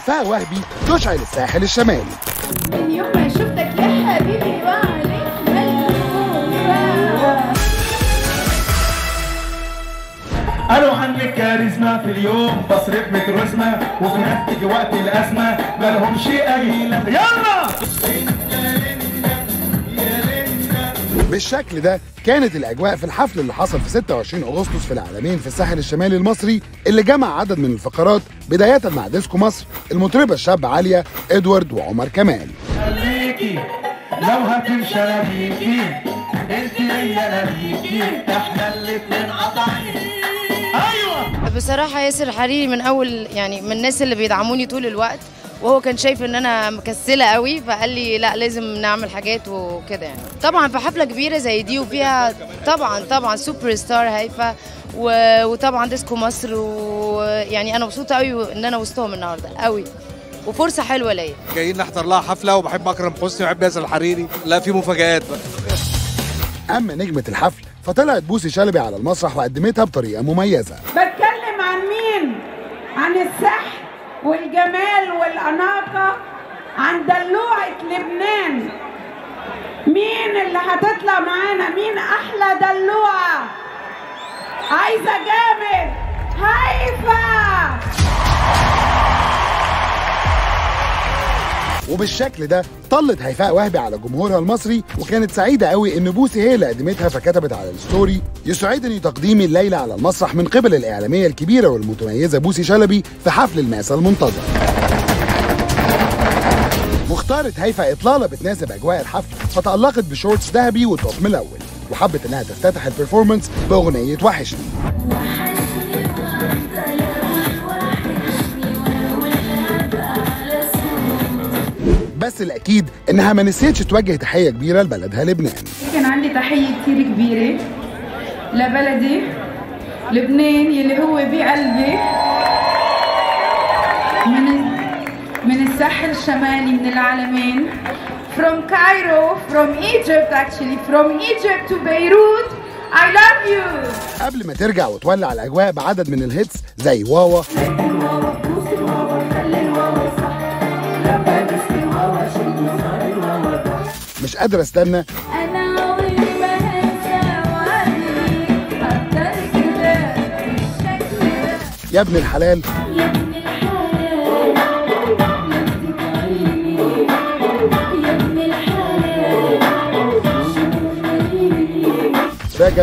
هيفاء وهبي تشعل الساحل الشمالي. من يوم ما شفتك يا حبيبي وعليك قالوا عنك كاريزما في اليوم بصرف مترسمة وفي ناس تيجي وقت الأزمة مالهمش قليلة. يلا بالشكل ده كانت الأجواء في الحفل اللي حصل في 26 أغسطس في العالمين في الساحل الشمالي المصري، اللي جمع عدد من الفقرات بداية مع ديسكو مصر، المطربة الشابة عالية، إدوارد وعمر كمال. خليكي لو هتمشي بيكي انت ليا بيكي احنا الاتنين قطعين. ايوه بصراحة ياسر الحريري من أول يعني من الناس اللي بيدعموني طول الوقت، وهو كان شايف ان انا مكسله قوي فقال لي لا لازم نعمل حاجات وكده يعني. طبعا في حفله كبيره زي دي وفيها طبعا سوبر ستار هيفا وطبعا ديسكو مصر، ويعني انا مبسوطه قوي ان انا وسطهم النهارده قوي، وفرصه حلوه ليا. جايين نحضر لها حفله وبحب اكرم حسني وبحب ياسر الحريري، لا في مفاجآت بقى. اما نجمه الحفل فطلعت بوسي شلبي على المسرح وقدمتها بطريقه مميزه. بتكلم عن مين؟ عن السحر والجمال والأناقة، عن دلوعة لبنان. مين اللي هتطلع معانا؟ مين أحلى دلوعة؟ عايزة جامد هيفا. وبالشكل ده طلت هيفاء وهبي على جمهورها المصري، وكانت سعيده قوي ان بوسي هي اللي قدمتها، فكتبت على الستوري: يسعدني تقديمي الليله على المسرح من قبل الاعلاميه الكبيره والمتميزه بوسي شلبي في حفل الماسة المنتظر. واختارت هيفاء اطلاله بتناسب اجواء الحفل، فتألقت بشورتس ذهبي وتوب ملون، وحبت انها تفتتح البرفورمانس باغنيه وحشني. بس الأكيد إنها ما نسيتش توجه تحية كبيرة لبلدها لبنان. كان عندي تحية كتير كبيرة لبلدي لبنان يلي هو بقلبي، من الساحل الشمالي من العالمين. From Cairo, from Egypt actually, from Egypt to Beirut. I love you. قبل ما ترجع وتولع الأجواء بعدد من الهيتس زي واوا، مش قادرة استنى، يا ابن الحلال، رجب،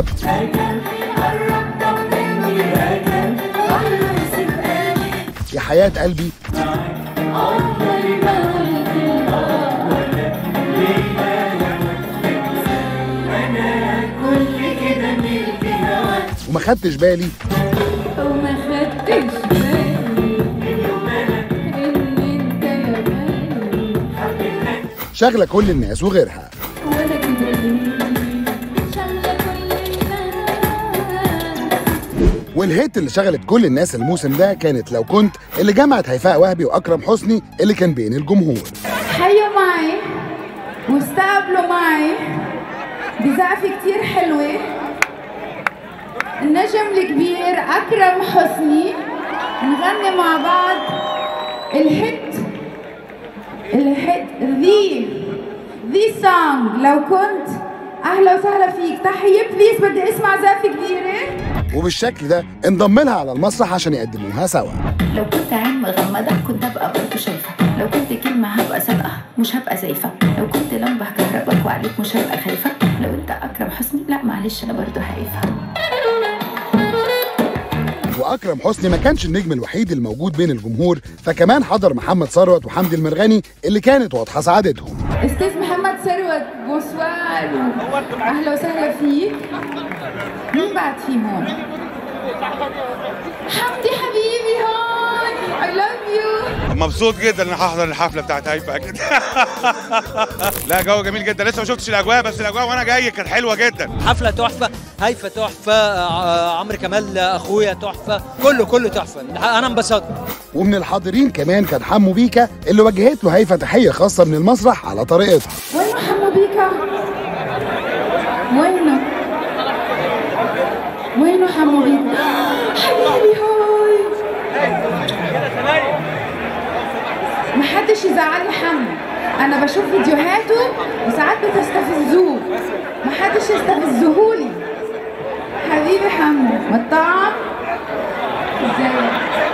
يا حياة قلبي، وما خدتش بالي، شغلة كل الناس وغيرها. والهيت اللي شغلت كل الناس الموسم ده كانت لو كنت، اللي جمعت هيفاء وهبي واكرم حسني اللي كان بين الجمهور. حيوا معي واستقبلوا معي بزقفة كتير حلوة النجم الكبير أكرم حسني، نغني مع بعض الهيت ذي سونج لو كنت. أهلا وسهلا فيك، تحية بليز، بدي أسمع زقفة كبيرة. وبالشكل ده انضم لها على المسرح عشان يقدموها سوا. لو كنت عين مغمضة كنت هبقى برضه شايفة، لو كنت كلمة هبقى صادقة مش هبقى زايفة، لو كنت لمبة هكهربك وعليك مش هبقى خايفة، لو انت أكرم حسني لا معلش أنا برضه هايفة. واكرم حسني ما كانش النجم الوحيد الموجود بين الجمهور، فكمان حضر محمد ثروت وحمدي المرغني اللي كانت واضحه سعادتهم. استاذ محمد ثروت بونسوار، اهلا وسهلا فيك. مين بعد في هون؟ حمدي حبيبي هون، I love you. مبسوط جدا ان هحضر الحفله بتاعت هيفا اكيد. لا جو جميل جدا، لسه ما شفتش الاجواء بس الاجواء وانا جاي كانت حلوه جدا. حفله تحفه، هيفا تحفه، عمرو كمال اخويا تحفه، كله تحفه، انا انبسطت. ومن الحاضرين كمان كان حمو بيكا اللي وجهت له هيفا تحيه خاصه من المسرح على طريقتها. وينه حمو بيكا؟ وينه حمو بيكا؟ حبيبي هاي. محدش يزعل لي حمو، انا بشوف فيديوهاته وساعات بتستفزوه، محدش يستفزهولي. حبيبي حمو، مطعم ازيك؟